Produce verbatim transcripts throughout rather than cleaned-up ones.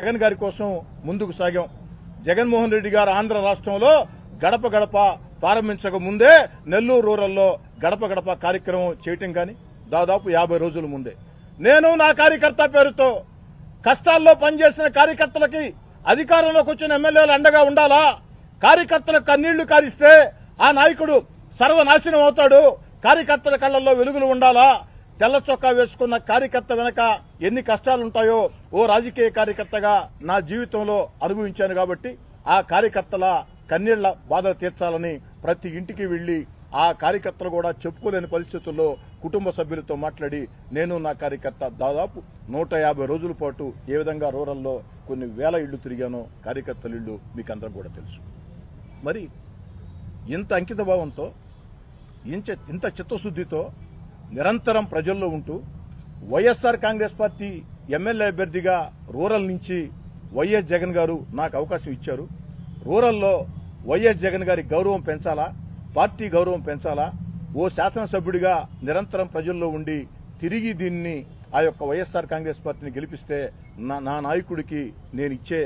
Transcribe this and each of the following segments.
జగన్ గారి కోసం ముందుకు సాగాం. జగన్మోహన్ రెడ్డి గారు ఆంధ్ర రాష్ట్రంలో గడప గడప ప్రారంభించక ముందే నెల్లూరు రూరల్లో గడప గడప కార్యక్రమం చేయటం కానీ దాదాపు యాభై రోజుల ముందే నేను నా కార్యకర్త పేరుతో కష్టాల్లో పనిచేసిన కార్యకర్తలకి అధికారంలోకి వచ్చిన ఎమ్మెల్యేలు అండగా ఉండాలా? కార్యకర్తలకు కన్నీళ్లు కారిస్తే ఆ నాయకుడు సర్వనాశనం అవుతాడు. కార్యకర్తల కళ్లలో వెలుగులు ఉండాలా? తెల్ల చొక్కా వేసుకున్న కార్యకర్త వెనక ఎన్ని కష్టాలుంటాయో ఓ రాజకీయ కార్యకర్తగా నా జీవితంలో అనుభవించాను కాబట్టి ఆ కార్యకర్తల కన్నీళ్ల బాధ తీర్చాలని ప్రతి ఇంటికి వెళ్లి ఆ కార్యకర్తలు కూడా చెప్పుకోలేని పరిస్థితుల్లో కుటుంబ సభ్యులతో మాట్లాడి నేను నా కార్యకర్త దాదాపు నూట యాభై రోజుల పాటు ఏ విధంగా రూరల్లో కొన్ని వేల ఇళ్లు తిరిగానో కార్యకర్తల ఇళ్లు మీకు అందరం కూడా తెలుసు. మరి ఇంత అంకిత భావంతో ఇంత చిత్తశుద్దితో నిరంతరం ప్రజల్లో ఉంటూ వైఎస్ఆర్ కాంగ్రెస్ పార్టీ ఎమ్మెల్యే అభ్యర్థిగా రూరల్ నుంచి వైఎస్ జగన్ గారు నాకు అవకాశం ఇచ్చారు. రూరల్లో వైఎస్ జగన్ గారి గౌరవం పెంచాలా, పార్టీ గౌరవం పెంచాలా, ఓ శాసనసభ్యుడిగా నిరంతరం ప్రజల్లో ఉండి తిరిగి దీన్ని ఆ యొక్క వైఎస్ఆర్ కాంగ్రెస్ పార్టీని గెలిపిస్తే నా నాయకుడికి నేను ఇచ్చే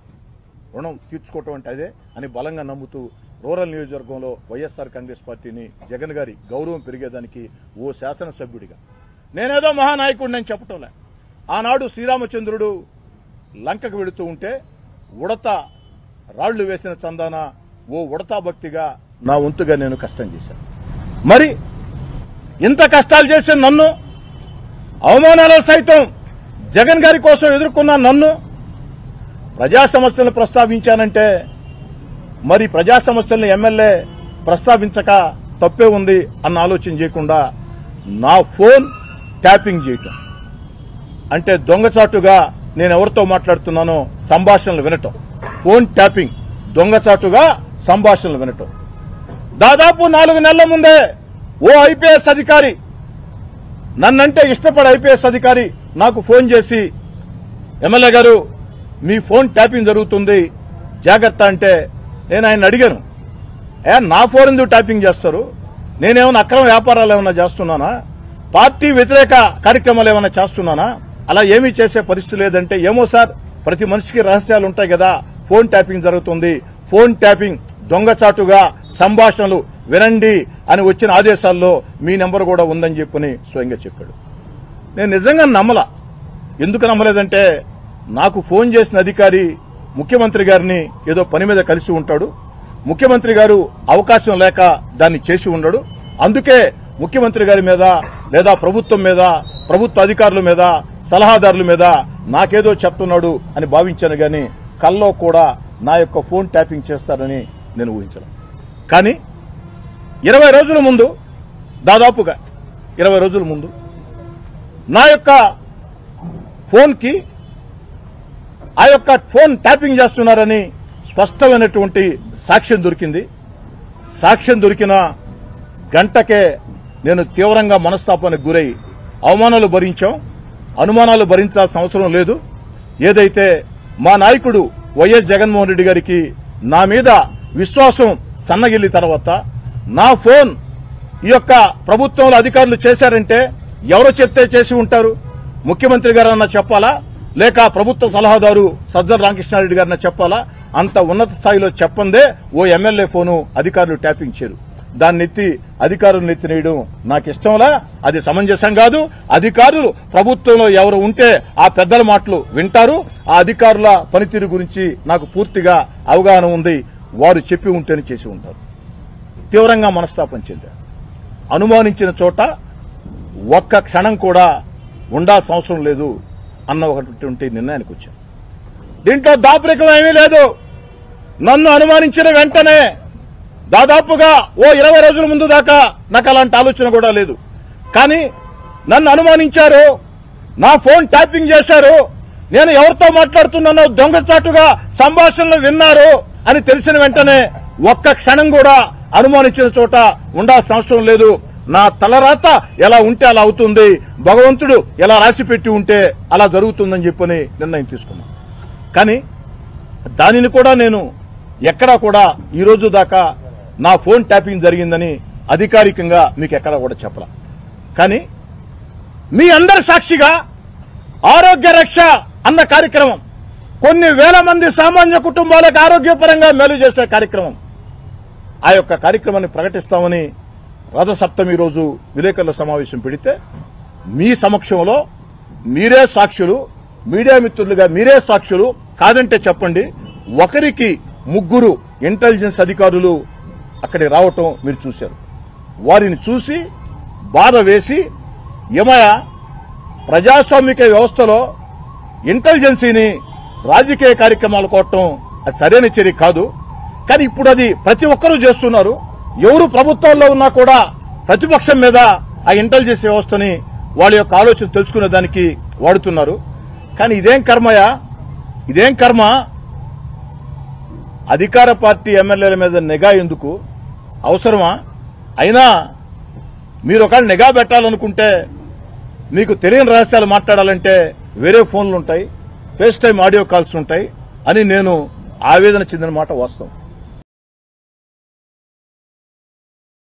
రుణం తీర్చుకోవటం అంటే అదే అని బలంగా నమ్ముతూ రూరల్ నియోజకవర్గంలో వైఎస్ఆర్ కాంగ్రెస్ పార్టీని జగన్ గారి గౌరవం పెరిగేదానికి ఓ శాసనసభ్యుడిగా నేనేదో మహానాయకుడిని అని చెప్పటంలే. ఆనాడు శ్రీరామచంద్రుడు లంకకు వెళుతూ ఉంటే ఉడత రాళ్లు వేసిన చందాన ఓ ఉడతా భక్తిగా నా వంతుగా నేను కష్టం చేశాను. మరి ఇంత కష్టాలు చేసిన నన్ను, అవమానాలు సైతం జగన్ గారి కోసం ఎదుర్కొన్న నన్ను ప్రజా సమస్యలను ప్రస్తావించానంటే మరి ప్రజా సమస్యలను ఎమ్మెల్యే ప్రస్తావించక తప్పే ఉంది అన్న ఆలోచన చేయకుండా నా ఫోన్ ట్యాపింగ్ చేయటం అంటే దొంగచాటుగా నేను ఎవరితో మాట్లాడుతున్నానో సంభాషణలు వినటం, ఫోన్ ట్యాపింగ్ దొంగచాటుగా సంభాషణలు వినటం. దాదాపు నాలుగు నెలల ముందే ఓ ఐపీఎస్ అధికారి నన్నంటే ఇష్టపడే ఐపీఎస్ అధికారి నాకు ఫోన్ చేసి ఎమ్మెల్యే గారు మీ ఫోన్ ట్యాపింగ్ జరుగుతుంది జాగ్రత్త అంటే నేను ఆయన అడిగాను, ఏ నా ఫోన్ ఎందుకు ట్యాపింగ్ చేస్తారు? నేనేమన్నా అక్రమ వ్యాపారాలు ఏమన్నా చేస్తున్నానా? పార్టీ వ్యతిరేక కార్యక్రమాలు ఏమన్నా చేస్తున్నానా? అలా ఏమీ చేసే పరిస్థితి లేదంటే ఏమో సార్ ప్రతి మనిషికి రహస్యాలు ఉంటాయి కదా, ఫోన్ ట్యాపింగ్ జరుగుతుంది, ఫోన్ ట్యాపింగ్ దొంగచాటుగా సంభాషణలు వినండి అని వచ్చిన ఆదేశాల్లో మీ నెంబర్ కూడా ఉందని చెప్పని స్వయంగా చెప్పాడు. నేను నిజంగా నమ్మలా. ఎందుకు నమ్మలేదంటే నాకు ఫోన్ చేసిన అధికారి ముఖ్యమంత్రి గారిని ఏదో పని మీద కలిసి ఉంటాడు, ముఖ్యమంత్రి గారు అవకాశం లేక దాన్ని చేసి ఉండడు, అందుకే ముఖ్యమంత్రి గారి మీద లేదా ప్రభుత్వం మీద ప్రభుత్వ అధికారుల మీద సలహాదారుల మీద నాకేదో చెప్తున్నాడు అని భావించాను గాని కల్లో కూడా నా యొక్క ఫోన్ ట్యాపింగ్ చేస్తారని నేను ఊహించను. కానీ ఇరవై రోజుల ముందు దాదాపుగా ఇరవై రోజుల ముందు నా యొక్క ఫోన్కి ఆ యొక్క ఫోన్ ట్యాపింగ్ చేస్తున్నారని స్పష్టమైనటువంటి సాక్ష్యం దొరికింది. సాక్ష్యం దొరికిన గంటకే నేను తీవ్రంగా మనస్తాపానికి గురై అవమానాలు భరించాం. అనుమానాలు భరించాల్సిన అవసరం లేదు. ఏదైతే మా నాయకుడు వైఎస్ జగన్మోహన్ రెడ్డి గారికి నా మీద విశ్వాసం సన్నగిల్లి తర్వాత నా ఫోన్ ఈ యొక్క ప్రభుత్వంలో అధికారులు చేశారంటే ఎవరో చెప్తే చేసి ఉంటారు? ముఖ్యమంత్రి గారన్నా చెప్పాలా, లేక ప్రభుత్వ సలహాదారు సజ్జల రామకృష్ణారెడ్డి గారన్నా చెప్పాలా? అంత ఉన్నత స్థాయిలో చెప్పందే ఓ ఎమ్మెల్యే ఫోను అధికారులు ట్యాపింగ్ చేయరు. దాన్ని ఎత్తి అధికారులను ఎత్తినేయడం నాకు ఇష్టంలా, అది సమంజసం కాదు. అధికారులు ప్రభుత్వంలో ఎవరు ఉంటే ఆ పెద్దల మాటలు వింటారు. ఆ అధికారుల పనితీరు గురించి నాకు పూర్తిగా అవగాహన ఉంది. వారు చెప్పి ఉంటేనే చేసి ఉంటారు. తీవ్రంగా మనస్తాపం చెందారు. అనుమానించిన చోట ఒక్క క్షణం కూడా ఉండాల్సిన అవసరం లేదు అన్న ఒకటి నిర్ణయానికి వచ్చాను. దీంట్లో దాపరికం ఏమీ లేదు. నన్ను అనుమానించిన వెంటనే దాదాపుగా ఓ ఇరవై రోజుల ముందు దాకా నాకు అలాంటి ఆలోచన కూడా లేదు. కానీ నన్ను అనుమానించారు, నా ఫోన్ ట్యాపింగ్ చేశారు, నేను ఎవరితో మాట్లాడుతున్నానో దొంగచాటుగా సంభాషణలు విన్నారు అని తెలిసిన వెంటనే ఒక్క క్షణం కూడా అనుమానించిన చోట ఉండాల్సిన అవసరం లేదు. నా తలరాత ఎలా ఉంటే అలా అవుతుంది, భగవంతుడు ఎలా రాసిపెట్టి ఉంటే అలా జరుగుతుందని చెప్పని నిర్ణయం తీసుకున్నాను. కానీ దానిని కూడా నేను ఎక్కడా కూడా ఈ రోజు దాకా నా ఫోన్ ట్యాపింగ్ జరిగిందని అధికారికంగా మీకు ఎక్కడా కూడా చెప్పలా. కానీ మీ అందరి సాక్షిగా ఆరోగ్య రక్ష అన్న కార్యక్రమం కొన్ని వేల మంది సామాన్య కుటుంబాలకు ఆరోగ్యపరంగా మేలు చేసే కార్యక్రమం. ఆ యొక్క కార్యక్రమాన్ని ప్రకటిస్తామని రథసప్తమి రోజు విలేకరుల సమావేశం పెడితే మీ సమక్షంలో మీరే సాక్షులు, మీడియా మిత్రులుగా మీరే సాక్షులు, కాదంటే చెప్పండి, ఒకరికి ముగ్గురు ఇంటెలిజెన్స్ అధికారులు అక్కడికి రావటం మీరు చూశారు. వారిని చూసి బాధ వేసి, ఏమయ్య ప్రజాస్వామిక వ్యవస్థలో ఇంటెలిజెన్సీని రాజకీయ కార్యక్రమాలు కోవటం అది సరైన చర్య కాదు. కానీ ఇప్పుడు అది ప్రతి ఒక్కరూ చేస్తున్నారు. ఎవరు ప్రభుత్వాల్లో ఉన్నా కూడా ప్రతిపక్షం మీద ఆ ఇంటెలిజెన్స్ వ్యవస్థని వాళ్ళ యొక్క ఆలోచన తెలుసుకునే దానికి వాడుతున్నారు. కానీ ఇదేం కర్మయా, ఇదేం కర్మ? అధికార పార్టీ ఎమ్మెల్యేల మీద నిఘా ఎందుకు అవసరమా? అయినా మీరు ఒకవేళ నిఘా పెట్టాలనుకుంటే, మీకు తెలియని రహస్యాలు మాట్లాడాలంటే వేరే ఫోన్లు ఉంటాయి, ఫేస్ టైం ఆడియో కాల్స్ ఉంటాయి అని నేను ఆవేదన చెందిన మాట వాస్తవం.